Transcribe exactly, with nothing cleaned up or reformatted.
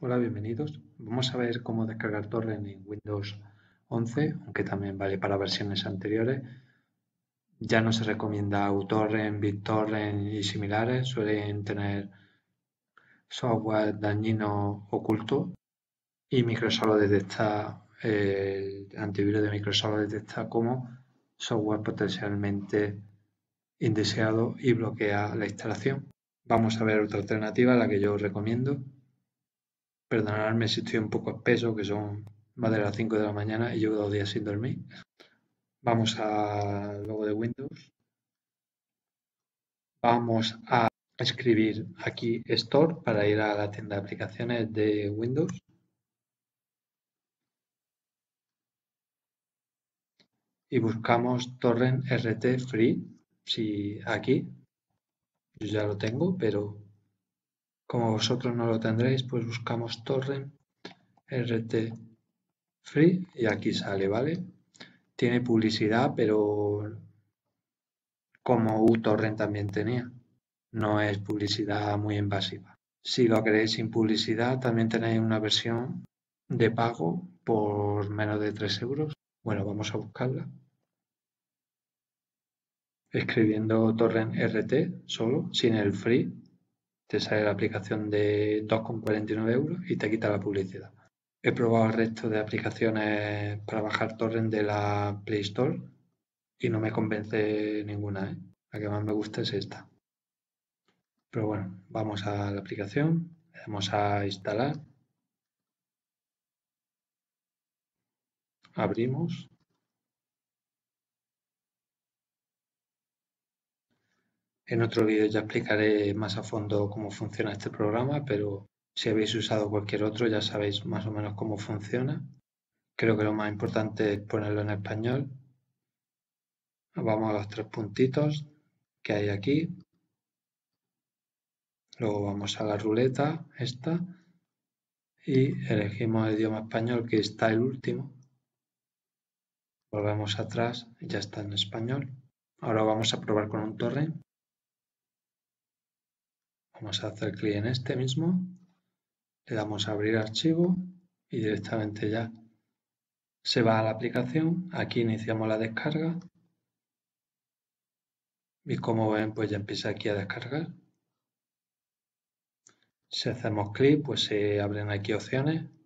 Hola, bienvenidos. Vamos a ver cómo descargar torrent en Windows once, aunque también vale para versiones anteriores. Ya no se recomienda uTorrent, BitTorrent y similares, suelen tener software dañino oculto y Microsoft lo detecta, el antivirus de Microsoft lo detecta como software potencialmente indeseado y bloquea la instalación. Vamos a ver otra alternativa, la que yo os recomiendo. Perdonadme si estoy un poco espeso, que son más de las cinco de la mañana y llevo dos días sin dormir. Vamos al logo de Windows. Vamos a escribir aquí Store para ir a la tienda de aplicaciones de Windows. Y buscamos Torrent R T Free. Si aquí, yo ya lo tengo, pero como vosotros no lo tendréis, pues buscamos Torrent R T Free y aquí sale, ¿vale? Tiene publicidad, pero como uTorrent también tenía. No es publicidad muy invasiva. Si lo queréis sin publicidad, también tenéis una versión de pago por menos de tres euros. Bueno, vamos a buscarla. Escribiendo torrent R T solo, sin el free, te sale la aplicación de dos con cuarenta y nueve euros y te quita la publicidad. He probado el resto de aplicaciones para bajar torrent de la Play Store y no me convence ninguna, ¿eh? La que más me gusta es esta. Pero bueno, vamos a la aplicación, le damos a instalar, abrimos. En otro vídeo ya explicaré más a fondo cómo funciona este programa, pero si habéis usado cualquier otro ya sabéis más o menos cómo funciona. Creo que lo más importante es ponerlo en español. Vamos a los tres puntitos que hay aquí. Luego vamos a la ruleta, esta, y elegimos el idioma español, que está el último. Volvemos atrás, ya está en español. Ahora vamos a probar con un torrent. Vamos a hacer clic en este mismo, le damos a abrir archivo y directamente ya se va a la aplicación. Aquí iniciamos la descarga y como ven pues ya empieza aquí a descargar. Si hacemos clic pues se abren aquí opciones